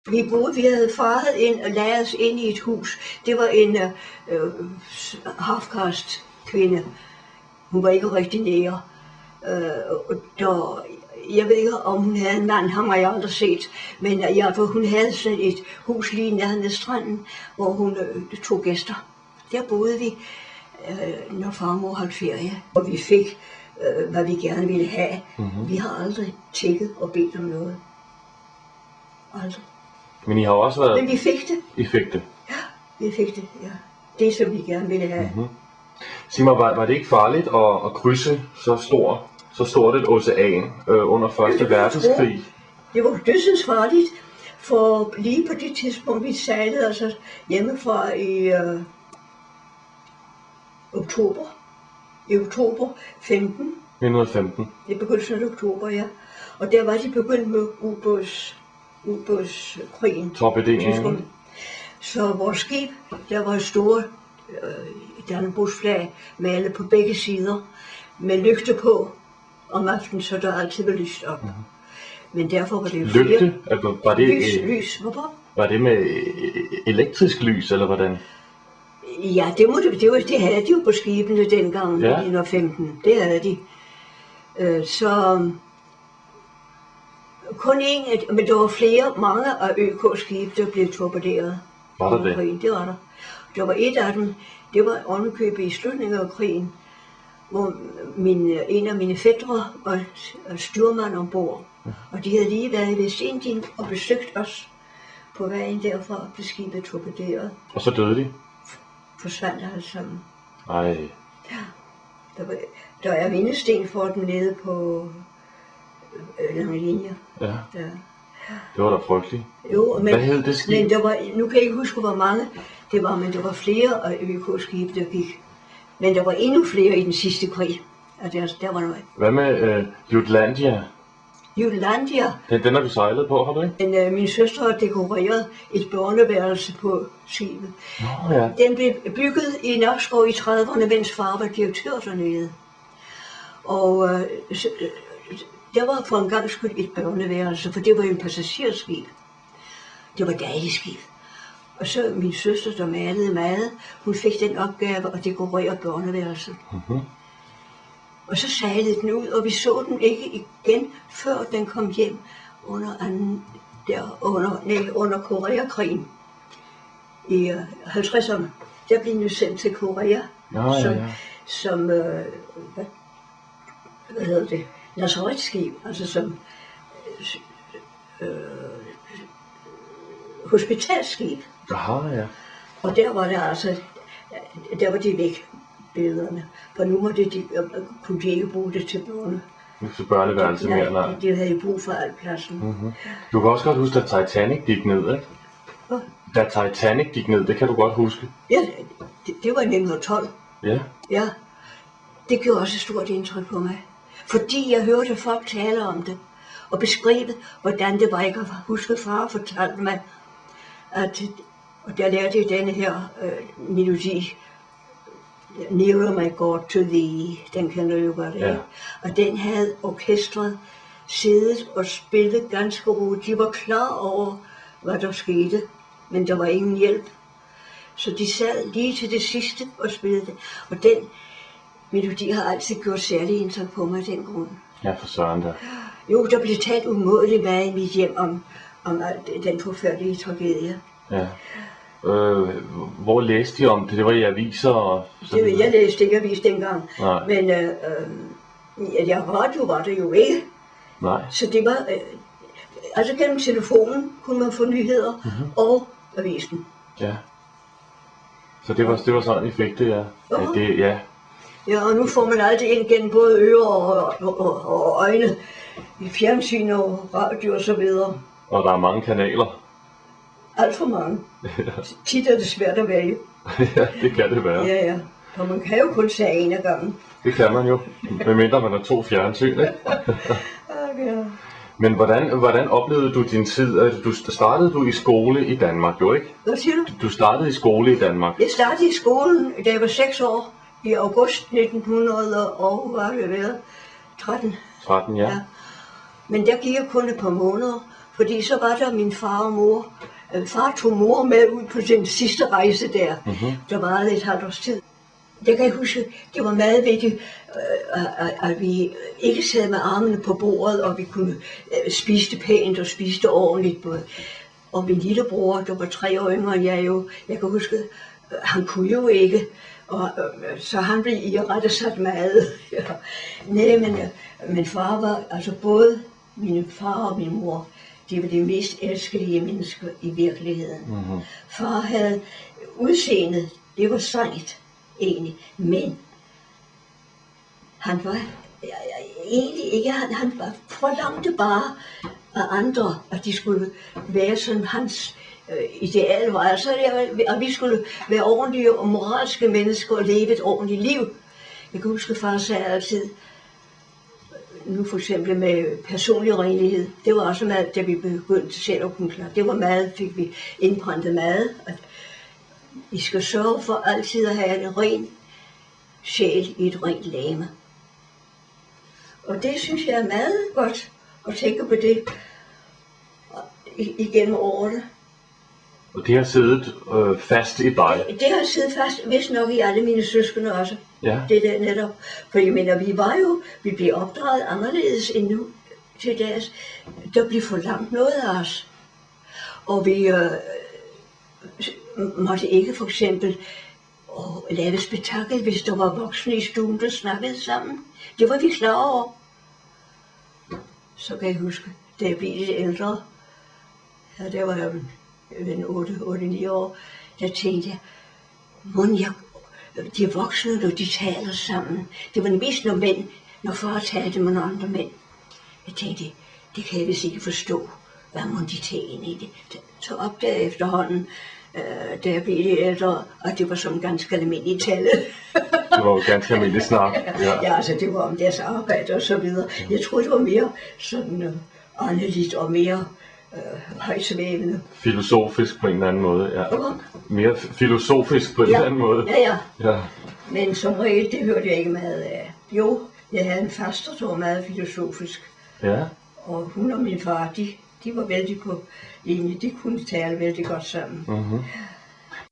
Vi havde faret ind og ladet os ind i et hus. Det var en half-caste kvinde. Hun var ikke rigtig nære. Jeg ved ikke, om hun havde en mand, ham har jeg aldrig set. Men hun havde sådan et hus lige nærheden af stranden, hvor hun tog gæster. Der boede vi, når farmor holdt ferie. Og vi fik, hvad vi gerne ville have. Mm-hmm. Vi har aldrig tækket og bedt om noget. Aldrig. Men I har også været... Men vi fik det. I fik det? Ja, vi fik det, ja. Det, som vi gerne ville have. Mm-hmm. Sig mig, var det ikke farligt at krydse så stort et ocean under 1. verdenskrig? Det var dødsens farligt, for lige på det tidspunkt, vi sejlede altså hjemmefra i oktober. I oktober 15. 1915? Det begyndte sådan i oktober, ja. Og der var de begyndt med ubådskrigen. Torpederingen. Så vores skib, der var store Dannebrogsflag malet på begge sider, med lygte på om aftenen, så der altid var lyst op. Mm-hmm. Men derfor var det jo lygte? Altså, var det lys. Hvorfor? Var det med elektrisk lys, eller hvordan? Ja, det havde de jo på skibene dengang, i 1915. Det havde de. Så kun en, men der var mange af ØK-skibe, der blev torpederet. Var der det? Krigen. Det var der. Der var et af dem, det var ovenikøbet i slutningen af krigen, hvor en af mine fætre var styrmand ombord. Og de havde lige været i Vestindien og besøgt os. På vejen derfra blev skibet torpederet. Og så døde de? Forsvandt alle sammen. Ej. Ja. Der er mindesten for dem nede på lange linjer. Ja. Det var da frygteligt. Jo, men, hvad hed det skib? Men nu kan jeg ikke huske, hvor mange det var, men der var flere af ØK-skibe, der gik. Men der var endnu flere i den sidste krig. Der var noget. Hvad med Jutlandia? Jutlandia? Den har vi sejlet på, har du ikke? Men min søster har dekoreret et børneværelse på skibet. Oh, ja. Den blev bygget i Nakskov i 30'erne, mens far var direktør dernede. Og der var for en gang skyld et børneværelse, for det var en passagerskib. Det var et dejligt skib. Og så min søster, der malede meget, hun fik den opgave at dekorere børneværelset. Mm-hmm. Og så sejlede den ud, og vi så den ikke igen, før den kom hjem under Koreakrigen i 50'erne. Der blev den sendt til Korea, som hvad hedder det, lazaretskib, altså som hospitalskib. Aha, ja. Og der var der var de væk, billederne. For nu kunne de ikke bruge det til børneværelse mere, nej. De havde brug for al pladsen. Mm-hmm. Du kan også godt huske, at Titanic gik ned, ikke? Hvad? Da Titanic gik ned, det kan du godt huske. Ja, det var i 1912. Ja. Ja, det gjorde også et stort indtryk på mig. Fordi jeg hørte folk tale om det, og beskrive, hvordan det var. Jeg kan huske, far fortalte mig, at og der lærte jeg denne her melodi, Nearer My God to Thee, den kender du jo godt, ikke? Ja. Og den havde orkestret siddet og spillet ganske roligt. De var klar over, hvad der skete, men der var ingen hjælp. Så de sad lige til det sidste og spillede det. Og den melodi har altid gjort særlig indtryk på mig af den grund. Ja, for søren da. Jo, der blev talt umådeligt meget i mit hjem om den forfærdelige tragedie. Ja. Hvor læste de om det? Det var i aviser og sådan. Jeg læste ikke avis dengang. Nej. Men radio var det jo ikke. Nej. Så det var, altså gennem telefonen kunne man få nyheder, mm-hmm. og avisen. Ja. Så det var sådan, I fik det, ja. Ja. Ja, og nu får man alt ind gennem både ører og øjne, i fjernsyn og radio og så videre. Og der er mange kanaler. Alt for mange. Tit er det svært at vælge. Ja, det kan det være. Ja. Og man kan jo kun tage en af gangen. Det kan man jo, medmindre man har 2 fjernsyn, ikke? Okay. Men hvordan oplevede du din tid? Startede du i skole i Danmark, jo ikke? Hvad siger du? Du startede i skole i Danmark. Jeg startede i skolen, da jeg var 6 år, i august 1900 og hvad har det været? 13. 13, ja. Men der gik jeg kun et par måneder, Fordi så var der min far og mor. Far tog mor med ud på den sidste rejse der. Der varede et halvt års tid. Det kan jeg huske, det var meget vigtigt, at vi ikke sad med armene på bordet, og vi kunne spise det pænt og spise det ordentligt. Og min lillebror, der var 3 år yngre end jeg jo, jeg kan huske, han kunne jo ikke, og så han blev i rette sat mad. Ja. Nej, men far var, altså både min far og min mor, de var de mest elskelige mennesker i virkeligheden. Far havde udseendet, det var sejt egentlig, men han var egentlig ikke, han forlangte bare af andre, at de skulle være sådan, hans ideal var altså, at vi skulle være ordentlige og moralske mennesker og leve et ordentligt liv. Jeg kan huske, far sagde altid, nu for eksempel med personlig renlighed, det var også mad, da vi begyndte selv at kunne klare. Det var mad, fik vi indprintet mad. Vi skal sørge for altid at have en ren sjæl i et rent legeme. Og det synes jeg er meget godt at tænke på det igennem årene. Og det har siddet fast i dig? Det har siddet fast, vist nok i alle mine søskende også. Ja. Det der netop. For jeg mener, vi blev opdraget anderledes end nu til dags. Der blev for langt noget af os. Og vi måtte ikke for eksempel lave spektakel, hvis der var voksne i stuen, der snakkede sammen. Det var vi klar over. Så kan jeg huske, da jeg blev lidt ældre, ja, der var jeg 8-9 år, der tænkte jeg, de voksne, når de taler sammen, det var mest når mænd, når far talte med nogle andre mænd. Jeg tænkte, det kan jeg vist ikke forstå, hvad må de tage ind i det. Så opdagede jeg efterhånden, da jeg blev lidt ældre, og det var som ganske almindeligt tale. Det var jo ganske almindeligt snak. Ja, altså det var om deres arbejde og så videre. Jeg tror, det var mere sådan åndeligt og mere højsvævende. Filosofisk på en eller anden måde, ja. Mere filosofisk på en eller anden måde. Ja. Men som regel, det hørte jeg ikke meget af. Jo, jeg havde en faster, der var meget filosofisk. Ja. Og hun og min far, de var vældig på linje. De kunne tale vældig godt sammen.